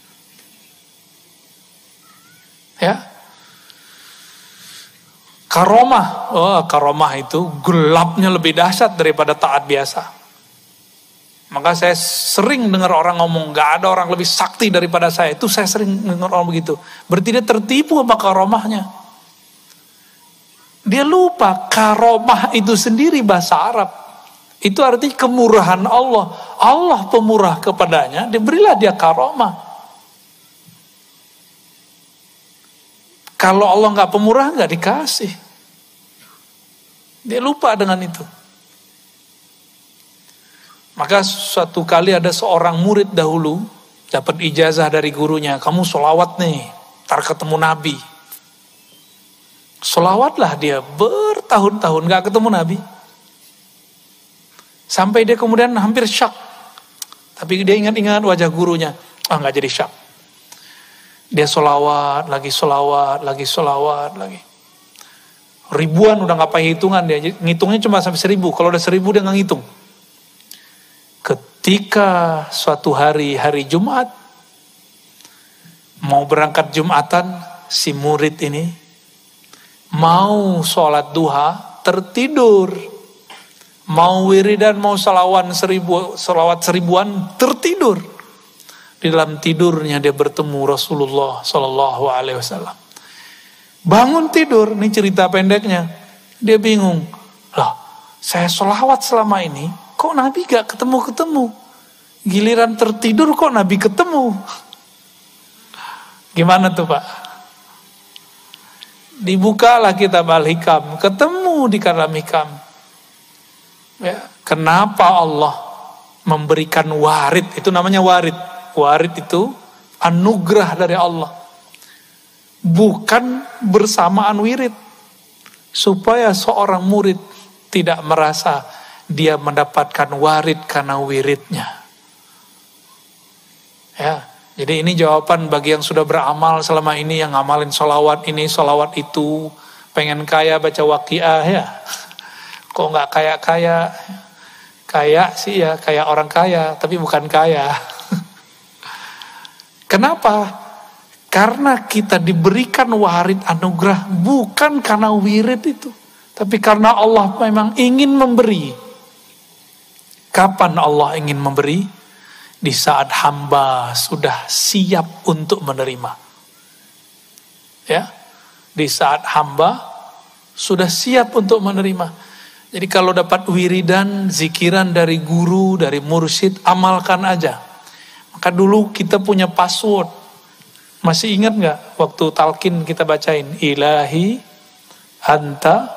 Ya, karomah, oh karomah itu gelapnya lebih dahsyat daripada taat biasa. Maka saya sering dengar orang ngomong, gak ada orang lebih sakti daripada saya. Itu saya sering dengar orang begitu. Berarti dia tertipu sama karomahnya. Dia lupa karomah itu sendiri bahasa Arab. Itu artinya kemurahan Allah. Allah pemurah kepadanya, diberilah dia karomah. Kalau Allah nggak pemurah, nggak dikasih. Dia lupa dengan itu. Maka suatu kali ada seorang murid dahulu, dapat ijazah dari gurunya, kamu sholawat nih, ntar ketemu Nabi. Sholawatlah dia bertahun-tahun gak ketemu Nabi. Sampai dia kemudian hampir syak. Tapi dia ingat-ingat wajah gurunya. Ah, gak jadi syak. Dia sholawat, lagi sholawat, lagi sholawat, lagi. Ribuan udah gak pakai hitungan dia. Ngitungnya cuma sampai seribu. Kalau udah seribu dia gak ngitung. Ketika suatu hari, hari Jumat, mau berangkat Jumatan, si murid ini mau sholat duha, tertidur. Mau wiridan, mau salawan seribu, salawat seribuan, tertidur. Di dalam tidurnya dia bertemu Rasulullah Sallallahu Alaihi Wasallam. Bangun tidur, ini cerita pendeknya. Dia bingung, lah saya sholawat selama ini, kok Nabi gak ketemu-ketemu? Giliran tertidur kok Nabi ketemu? Gimana tuh Pak? Dibukalah kitab Al-Hikam, ketemu di Kalam Hikam. Ya, kenapa Allah memberikan warid? Itu namanya warid. Warid itu anugerah dari Allah. Bukan bersamaan wirid. Supaya seorang murid tidak merasa dia mendapatkan warid karena wiridnya. Ya, jadi ini jawaban bagi yang sudah beramal selama ini, yang ngamalin sholawat ini, sholawat itu, pengen kaya baca waqiah ya. Kok nggak kaya-kaya? Kaya sih ya, kayak orang kaya, tapi bukan kaya. Kenapa? Karena kita diberikan warid anugerah bukan karena wirid itu, tapi karena Allah memang ingin memberi. Kapan Allah ingin memberi? Di saat hamba sudah siap untuk menerima. Ya, di saat hamba sudah siap untuk menerima. Jadi kalau dapat wiridan, zikiran dari guru, dari mursyid, amalkan aja. Maka dulu kita punya password. Masih ingat gak waktu talqin kita bacain? Ilahi anta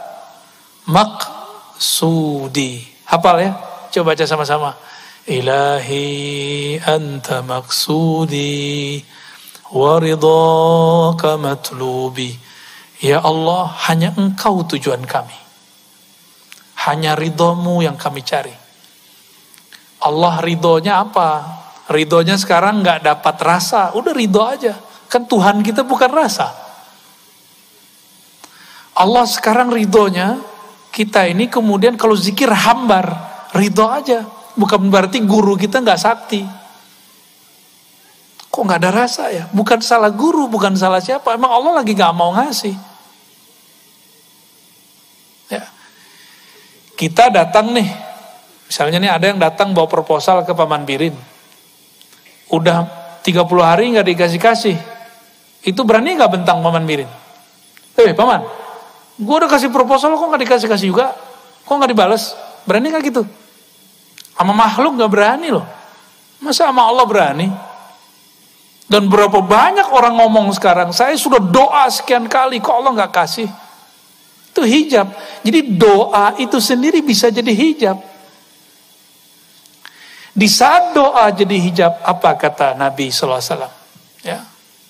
maksudi. Hafal ya? Coba baca sama-sama. Ilahi anta maksudi waridhaka matlubi. Ya Allah, hanya engkau tujuan kami. Hanya ridhomu yang kami cari. Allah ridhonya apa? Ridhonya sekarang gak dapat rasa. Udah ridho aja. Kan Tuhan kita bukan rasa. Allah sekarang ridhonya, kita ini kemudian kalau zikir hambar, ridho aja. Bukan berarti guru kita gak sakti. Kok gak ada rasa ya? Bukan salah guru, bukan salah siapa. Emang Allah lagi gak mau ngasih. Ya. Kita datang nih, misalnya nih ada yang datang bawa proposal ke Paman Birin. Udah tiga puluh hari gak dikasih-kasih. Itu berani gak bentang Paman Birin? Eh Paman, gue udah kasih proposal kok gak dikasih-kasih juga? Kok gak dibales? Berani gak gitu? Sama makhluk gak berani loh. Masa sama Allah berani? Dan berapa banyak orang ngomong sekarang, saya sudah doa sekian kali, kok Allah gak kasih? Itu hijab. Jadi doa itu sendiri bisa jadi hijab. Di saat doa jadi hijab, apa kata Nabi sallallahu alaihi wasallam? Ya.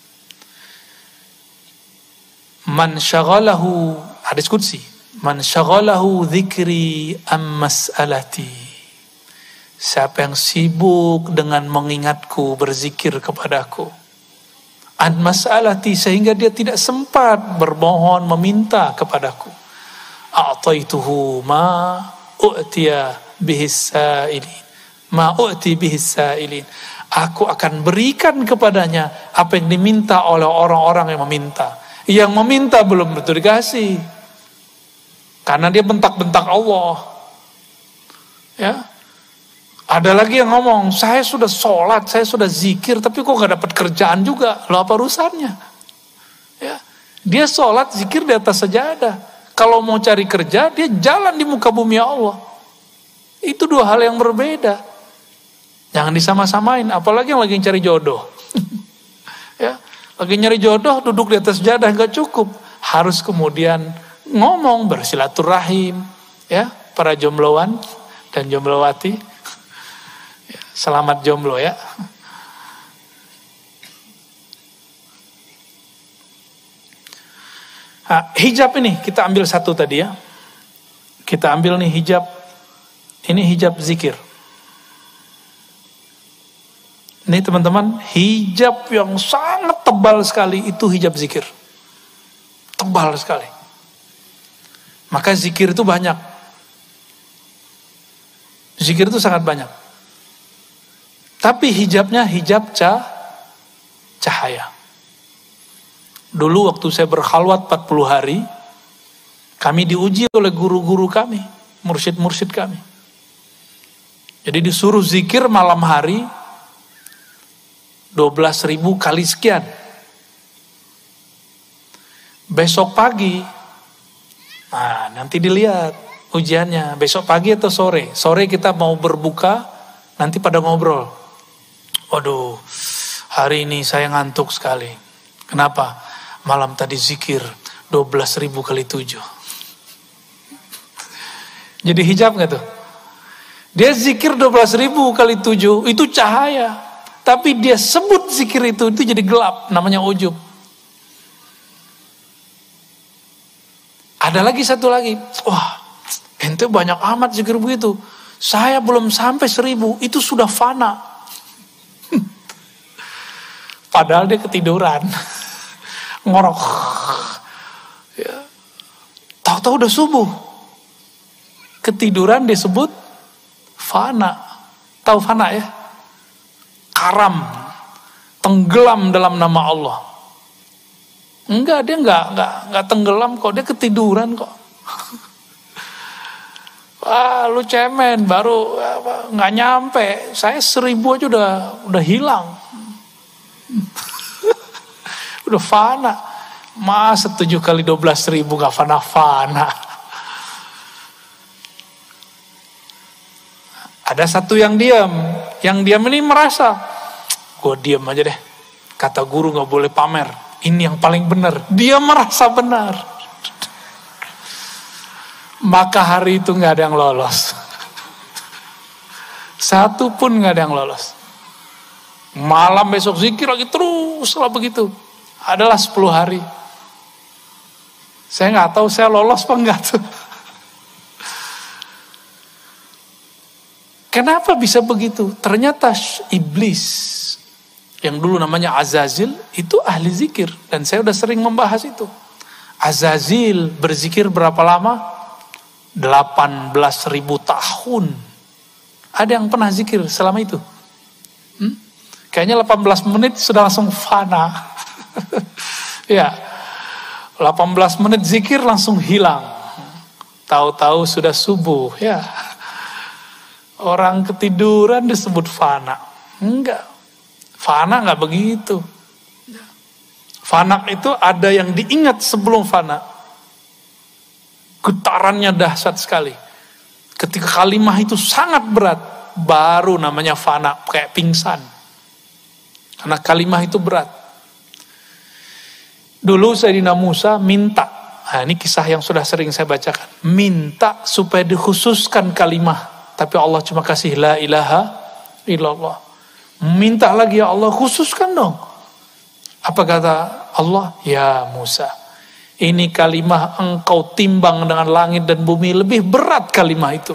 Man syaghalahu, hadis qudsi, man syaghalahu dzikri am mas'alati. Siapa yang sibuk dengan mengingatku, berzikir kepadaku, an mas'alati, sehingga dia tidak sempat bermohon, meminta kepadaku, a'taituhu ma u'tiya bihis sa'ilin, ma u'ti bihis sa'ilin, aku akan berikan kepadanya apa yang diminta oleh orang-orang yang meminta. Yang meminta belum tentu dikasih, karena dia bentak-bentak Allah. Ya. Ada lagi yang ngomong, saya sudah sholat, saya sudah zikir, tapi kok gak dapat kerjaan juga. Loh apa urusannya? Ya. Dia sholat, zikir di atas sajadah. Kalau mau cari kerja, dia jalan di muka bumi Allah. Itu dua hal yang berbeda. Jangan disama-samain, apalagi yang lagi cari jodoh. Ya, lagi nyari jodoh, duduk di atas sajadah gak cukup. Harus kemudian ngomong, bersilaturahim. Ya, para jombloan dan jomblowati. Selamat jomblo ya. Nah, hijab ini kita ambil satu tadi ya. Kita ambil nih hijab. Ini hijab zikir. Ini teman-teman, hijab yang sangat tebal sekali itu hijab zikir. Tebal sekali. Maka zikir itu banyak. Zikir itu sangat banyak. Tapi hijabnya hijab cah, cahaya. Dulu waktu saya berkhalwat empat puluh hari, kami diuji oleh guru-guru kami, mursyid-mursyid kami. Jadi disuruh zikir malam hari, dua belas ribu kali sekian. Besok pagi, nah nanti dilihat ujiannya, besok pagi atau sore. Sore kita mau berbuka, nanti pada ngobrol. Waduh, hari ini saya ngantuk sekali. Kenapa? Malam tadi zikir dua belas ribu kali tujuh. Jadi hijab gak tuh? Dia zikir dua belas ribu kali tujuh, itu cahaya. Tapi dia sebut zikir itu, itu jadi gelap, namanya ujub. Ada lagi satu lagi, wah ente banyak amat zikir begitu. Saya belum sampai seribu, itu sudah fana. Padahal dia ketiduran. Ngorok. Ya. Tahu-tahu udah subuh. Ketiduran disebut fana. Tahu fana ya? Karam, tenggelam dalam nama Allah. Enggak, dia enggak, enggak, enggak tenggelam kok, dia ketiduran kok. Wah, lu cemen, baru nggak nyampe, saya seribu aja udah, udah hilang, udah fana. Masa tujuh kali dua belas ribu nggak fana-fana. Ada satu yang diam, yang diam ini merasa, gue diam aja deh. Kata guru nggak boleh pamer, ini yang paling benar. Dia merasa benar. Maka hari itu nggak ada yang lolos. Satu pun nggak ada yang lolos. Malam besok zikir lagi terus lah begitu. Adalah sepuluh hari. Saya nggak tahu saya lolos apa enggak tuh. Kenapa bisa begitu? Ternyata iblis yang dulu namanya Azazil itu ahli zikir, dan saya udah sering membahas itu. Azazil berzikir berapa lama? delapan belas ribu tahun. Ada yang pernah zikir selama itu? Hmm? Kayaknya delapan belas menit sudah langsung fana. Ya, delapan belas menit zikir langsung hilang. Tahu-tahu sudah subuh. Ya, orang ketiduran disebut fana. Enggak, fana enggak begitu. Fana itu ada yang diingat sebelum fana. Getarannya dahsyat sekali. Ketika kalimah itu sangat berat, baru namanya fana, kayak pingsan. Karena kalimah itu berat. Dulu Sayyidina Musa minta, nah ini kisah yang sudah sering saya bacakan, minta supaya dikhususkan kalimah, tapi Allah cuma kasih la ilaha illallah. Minta lagi, ya Allah khususkan dong. Apa kata Allah? Ya Musa, ini kalimah engkau timbang dengan langit dan bumi, lebih berat kalimah itu.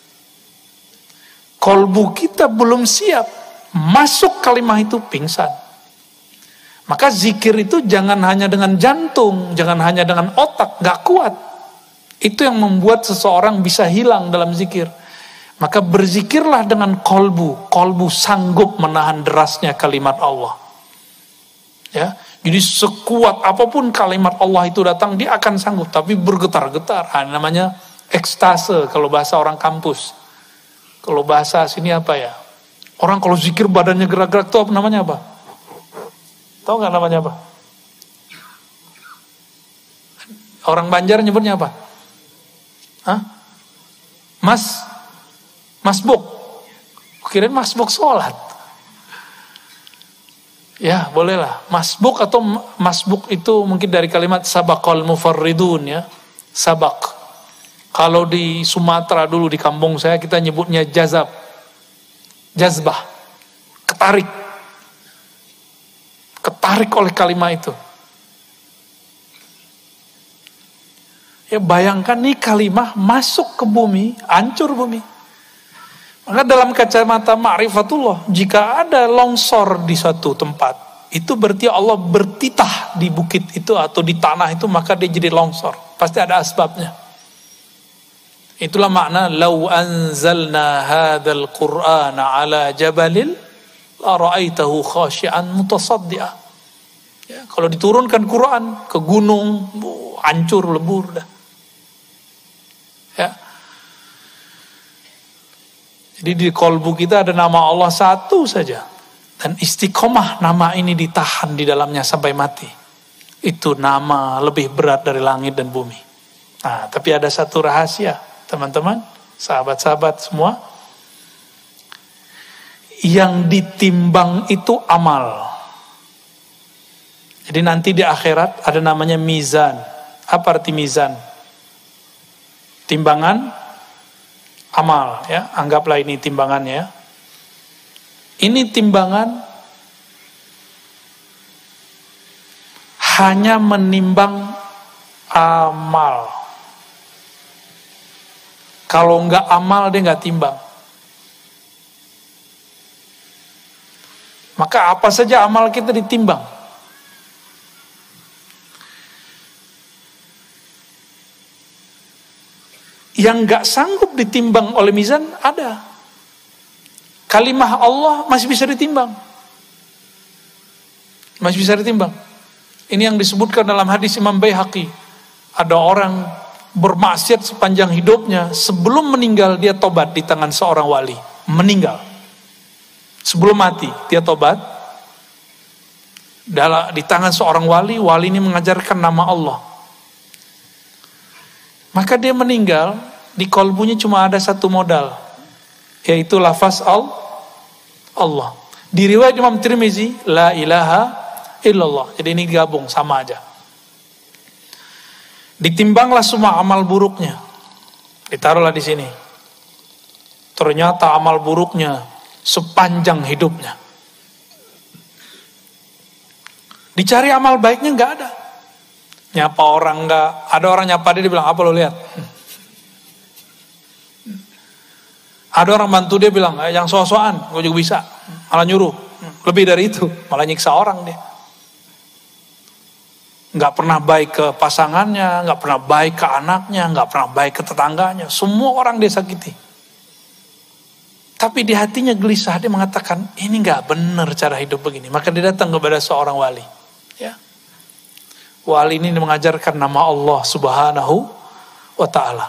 Kolbu kita belum siap, masuk kalimah itu pingsan. Maka zikir itu jangan hanya dengan jantung, jangan hanya dengan otak, gak kuat. Itu yang membuat seseorang bisa hilang dalam zikir. Maka berzikirlah dengan kolbu, kolbu sanggup menahan derasnya kalimat Allah. Ya. Jadi sekuat apapun kalimat Allah itu datang, dia akan sanggup, tapi bergetar-getar. Nah, namanya ekstase kalau bahasa orang kampus. Kalau bahasa sini apa ya? Orang kalau zikir badannya gerak-gerak itu apa namanya apa? Tahu nggak namanya apa? Orang Banjar nyebutnya apa? Hah? Mas? Masbuk? Kirain masbuk sholat. Ya bolehlah, masbuk atau masbuk itu mungkin dari kalimat sabaqal mufarridun ya, sabak. Kalau di Sumatera dulu di kampung saya kita nyebutnya jazab, jazbah, ketarik, ketarik oleh kalimat itu. Ya bayangkan nih kalimah masuk ke bumi, hancur bumi. Maka dalam kacamata ma'rifatullah, jika ada longsor di suatu tempat, itu berarti Allah bertitah di bukit itu atau di tanah itu, maka dia jadi longsor. Pasti ada asbabnya. Itulah makna lau anzalna hadzal qur'ana ala jabalil la ra'aitahu khashi'an mutasaddi'a. Ya, kalau diturunkan Quran ke gunung, hancur lebur dah. Ya. Jadi di kolbu kita ada nama Allah satu saja. Dan istiqomah nama ini ditahan di dalamnya sampai mati. Itu nama lebih berat dari langit dan bumi. Nah, tapi ada satu rahasia, teman-teman, sahabat-sahabat semua. Yang ditimbang itu amal. Jadi nanti di akhirat ada namanya mizan. Apa arti mizan? Timbangan amal, ya. Anggaplah ini timbangannya. Ini timbangan hanya menimbang amal. Kalau enggak amal dia enggak timbang. Maka apa saja amal kita ditimbang. Yang gak sanggup ditimbang oleh mizan ada. Kalimah Allah masih bisa ditimbang. Masih bisa ditimbang. Ini yang disebutkan dalam hadis Imam Baihaqi. Ada orang bermaksiat sepanjang hidupnya. Sebelum meninggal dia tobat di tangan seorang wali. Meninggal. Sebelum mati dia tobat. Di tangan seorang wali. Wali ini mengajarkan nama Allah. Maka dia meninggal, di kolbunya cuma ada satu modal, yaitu lafaz Allah. Di riwayat Imam Tirmizi, la ilaha illallah. Jadi ini gabung, sama aja. Ditimbanglah semua amal buruknya, ditaruhlah di sini. Ternyata amal buruknya sepanjang hidupnya. Dicari amal baiknya nggak ada. Nyapa orang enggak, ada orang nyapa dia, dia bilang, apa lo lihat? Ada orang bantu dia bilang, eh, yang so-soan, gue juga bisa. Malah nyuruh, lebih dari itu, malah nyiksa orang dia. Enggak pernah baik ke pasangannya, enggak pernah baik ke anaknya, enggak pernah baik ke tetangganya. Semua orang dia sakiti. Tapi di hatinya gelisah, dia mengatakan, ini enggak benar cara hidup begini. Maka dia datang kepada seorang wali. Ya. Wali ini mengajarkan nama Allah Subhanahu wa ta'ala.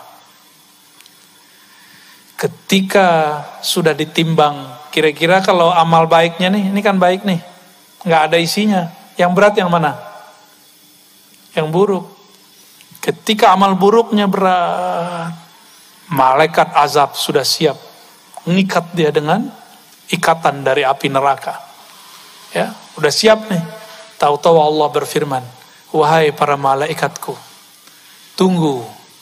Ketika sudah ditimbang, kira-kira kalau amal baiknya nih, ini kan baik nih, nggak ada isinya. Yang berat yang mana? Yang buruk. Ketika amal buruknya berat, malaikat azab sudah siap mengikat dia dengan ikatan dari api neraka. Ya, udah siap nih. Tahu-tahu Allah berfirman, wahai para malaikatku, tunggu.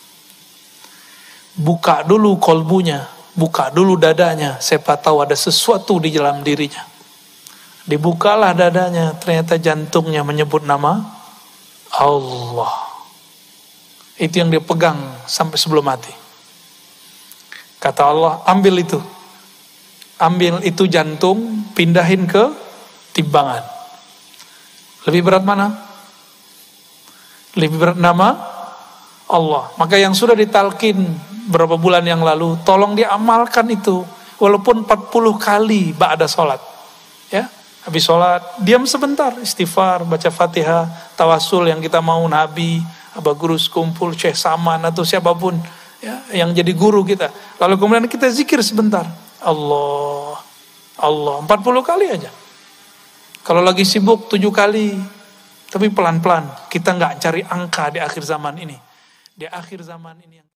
Buka dulu kolbunya, buka dulu dadanya, siapa tahu ada sesuatu di dalam dirinya. Dibukalah dadanya, ternyata jantungnya menyebut nama Allah. Itu yang dia pegang sampai sebelum mati. Kata Allah, ambil itu. Ambil itu jantung, pindahin ke timbangan. Lebih berat mana? Lebih berat nama Allah. Maka yang sudah ditalkin berapa bulan yang lalu, tolong diamalkan itu. Walaupun empat puluh kali ba'da sholat. Ya, habis sholat, diam sebentar, istighfar, baca Fatihah, tawasul yang kita mau, Nabi, Abah Guru Sekumpul, Syekh Saman, atau siapapun ya, yang jadi guru kita. Lalu kemudian kita zikir sebentar. Allah, Allah, empat puluh kali aja. Kalau lagi sibuk tujuh kali. Tapi pelan-pelan, kita nggak cari angka di akhir zaman ini. Di akhir zaman ini.